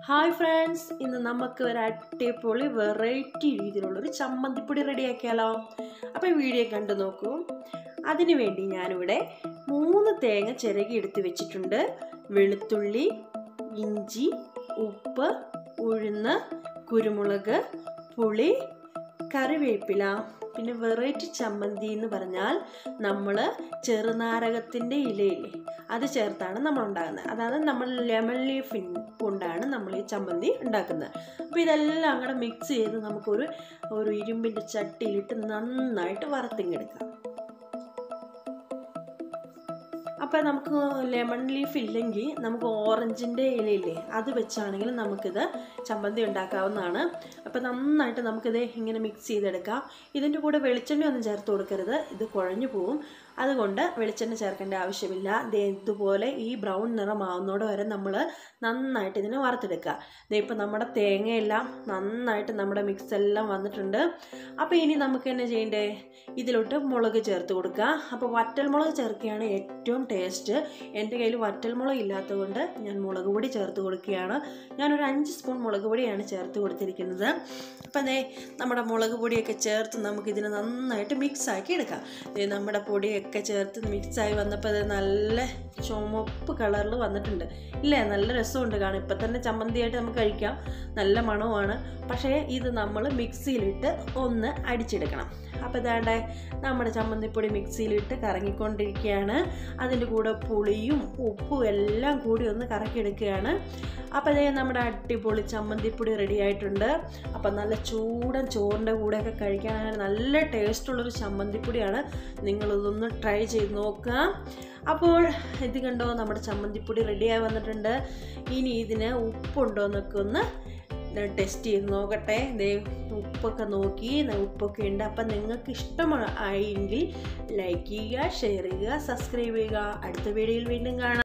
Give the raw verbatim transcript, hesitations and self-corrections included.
Hi friends, ഇന്ന് നമുക്ക് ഒരു അടിപൊളി വെറൈറ്റി രീതിയിലുള്ളൊരു ചമ്മന്തിപ്പൊടി റെഡിയാക്കിയാലോ? അപ്പോൾ ഈ വീഡിയോ കണ്ടു നോക്കൂ. അതിനു വേണ്ടി ഞാനിവിടെ മൂന്ന് തേങ്ങ ചിരകി എടുത്ത് വെച്ചിട്ടുണ്ട്. വെളുത്തുള്ളി, ഇഞ്ചി, ഉപ്പ്, ഉഴുന്ന്, കുരുമുളക്, പുളി, കറിവേപ്പില. പിന്നെ വെറൈറ്റി ചമ്മന്തി എന്ന് പറഞ്ഞാൽ നമ്മൾ ചെറുനാരകത്തിൻ്റെ ഇലയില്ലേ, അത് ചേർത്താണ് നമ്മൾ ഉണ്ടാകുന്നത്. അതായത് നമ്മൾ ലെമൺ ലീഫ് കൊണ്ടാണ് നമ്മൾ ഈ ചമ്മന്തി ഉണ്ടാക്കുന്നത്. അപ്പോൾ ഇതെല്ലാം അങ്ങോട്ട് മിക്സ് ചെയ്ത് നമുക്കൊരു ഒരു ഇരുമ്പിൻ്റെ ചട്ടിയിലിട്ട് നന്നായിട്ട് വറുത്തിങ്ങെടുക്കാം. അപ്പോൾ നമുക്ക് ലെമൺ ലീഫ് ഇല്ലെങ്കിൽ നമുക്ക് ഓറഞ്ചിൻ്റെ ഇലയില്ലേ, അത് വെച്ചാണെങ്കിൽ നമുക്കിത് ചമ്മന്തി ഉണ്ടാക്കാവുന്നതാണ്. അപ്പോൾ നന്നായിട്ട് നമുക്കിത് ഇങ്ങനെ മിക്സ് ചെയ്തെടുക്കാം. ഇതിൻ്റെ കൂടെ വെളിച്ചെണ്ണ ഒന്നും ചേർത്ത് കൊടുക്കരുത്, ഇത് കുഴഞ്ഞു പോവും. അതുകൊണ്ട് വെളിച്ചെണ്ണ ചേർക്കേണ്ട ആവശ്യമില്ല. ദേ ഇതുപോലെ ഈ ബ്രൗൺ നിറമാവുന്നതോടെ വരെ നമ്മൾ നന്നായിട്ട് ഇതിനെ വറുത്തെടുക്കുക. ദേ ഇപ്പോൾ നമ്മുടെ തേങ്ങയെല്ലാം നന്നായിട്ട് നമ്മുടെ മിക്സ് എല്ലാം വന്നിട്ടുണ്ട്. അപ്പോൾ ഇനി നമുക്ക് തന്നെ ചെയ്യേണ്ടേ, ഇതിലോട്ട് മുളക് ചേർത്ത് കൊടുക്കുക. അപ്പോൾ വറ്റൽമുളക് ചേർക്കുകയാണ് ഏറ്റവും ടേസ്റ്റ്. എൻ്റെ കയ്യിൽ വറ്റൽമുളക് ഇല്ലാത്തതുകൊണ്ട് ഞാൻ മുളക് പൊടി ചേർത്ത് കൊടുക്കുകയാണ്. ഞാനൊരു അഞ്ച് സ്പൂൺ മുളക് പൊടിയാണ് ചേർത്ത് കൊടുത്തിരിക്കുന്നത്. അപ്പം ദേ നമ്മുടെ മുളക് പൊടിയൊക്കെ ചേർത്ത് നമുക്കിതിനെ നന്നായിട്ട് മിക്സാക്കി എടുക്കാം. ദേ നമ്മുടെ പൊടിയൊക്കെ ഒക്കെ ചേർത്ത് മിക്സായി വന്നപ്പോൾ അത് നല്ല ചുമപ്പ് കളറിൽ വന്നിട്ടുണ്ട് ഇല്ലേ, നല്ല രസമുണ്ട് കാണാൻ. ഇപ്പം തന്നെ ചമ്മന്തിയായിട്ട് നമുക്ക് കഴിക്കാം, നല്ല മണവുമാണ്. പക്ഷേ ഇത് നമ്മൾ മിക്സിയിലിട്ട് ഒന്ന് അടിച്ചെടുക്കണം. അപ്പോൾ ഇതാണ്ട് നമ്മുടെ ചമ്മന്തിപ്പൊടി മിക്സിയിലിട്ട് കറങ്ങിക്കൊണ്ടിരിക്കുകയാണ്. അതിൻ്റെ കൂടെ പുളിയും ഉപ്പും എല്ലാം കൂടി ഒന്ന് കറക്കിയെടുക്കുകയാണ്. അപ്പോൾ അതേ നമ്മുടെ അടിപൊളി ചമ്മന്തിപ്പൊടി റെഡി ആയിട്ടുണ്ട്. അപ്പം നല്ല ചൂടൻ ചോറിൻ്റെ കൂടെയൊക്കെ കഴിക്കാനായിട്ട് നല്ല ടേസ്റ്റുള്ളൊരു ചമ്മന്തിപ്പൊടിയാണ്. നിങ്ങളിതൊന്ന് ട്രൈ ചെയ്ത് നോക്കുക. അപ്പോൾ ഇത് കണ്ടോ, നമ്മുടെ ചമ്മന്തിപ്പൊടി റെഡിയായി വന്നിട്ടുണ്ട്. ഇനി ഇതിന് ഉപ്പുണ്ടോ എന്നൊക്കെ ഒന്ന് ടെസ്റ്റ് ചെയ്ത് നോക്കട്ടെ. ദേ ഉപ്പൊക്കെ നോക്കി, ഉപ്പൊക്കെ ഉണ്ട്. അപ്പം നിങ്ങൾക്ക് ഇഷ്ടമായെങ്കിൽ ലൈക്ക് ചെയ്യുക, ഷെയർ ചെയ്യുക, സബ്സ്ക്രൈബ് ചെയ്യുക. അടുത്ത വീഡിയോയിൽ വീണ്ടും കാണാം.